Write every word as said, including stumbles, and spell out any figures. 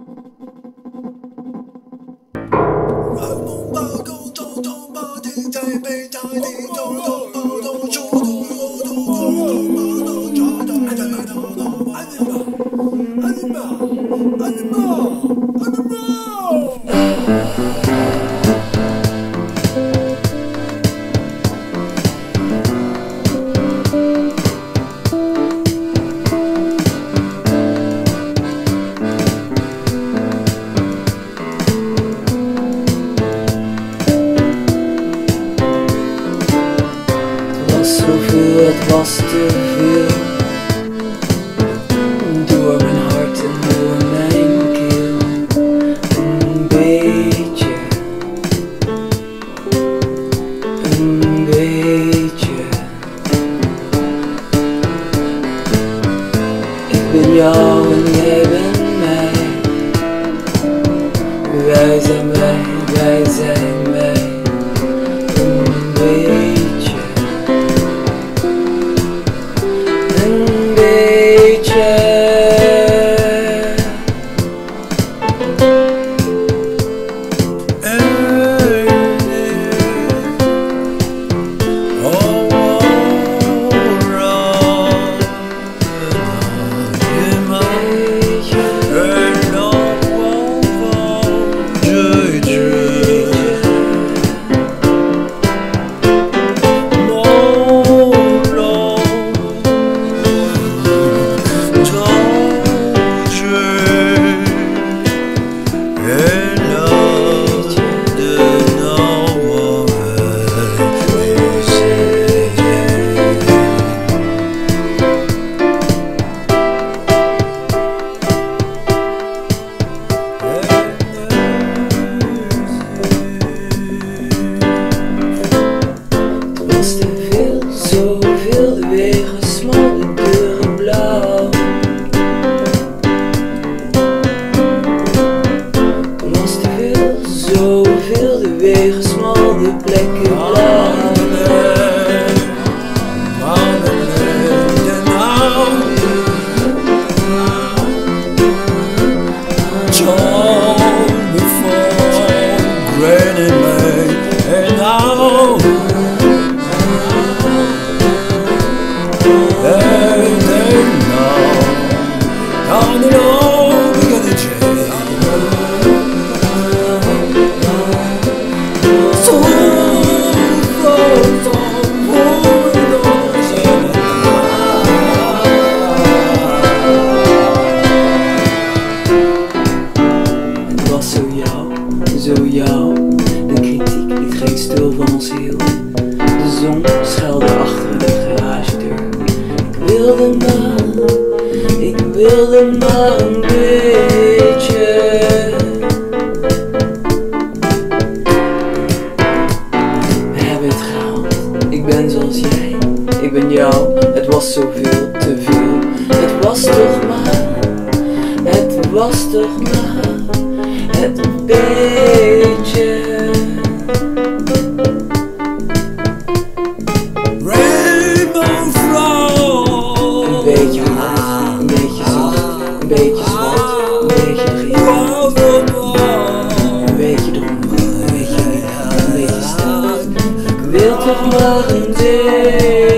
Zoveel, het was te veel. Door mijn hart en door mijn keel. Een beetje, een beetje. Ik ben jou en jij bent mij. Wij zijn wij, wij zijn wij. Een beetje. Zoveel, de wegen smal, de deuren blauw. Er was te veel, zoveel, de wegen smal, de plekken blauw. Zo jou, de kritiek liet geen stil van ons heel. De zon schuilde achter de garagedeur. Ik wilde maar, ik wilde maar een beetje. We hebben het gehaald, ik ben zoals jij, ik ben jou. Het was zoveel, te veel. Het was toch maar, het was toch maar. Het beetje. Rainbow flow. Een beetje hard, een beetje zacht, een beetje zwart, een beetje geel. Een beetje dronken, een beetje lief, een beetje sterk. Ik wil toch maar een deel.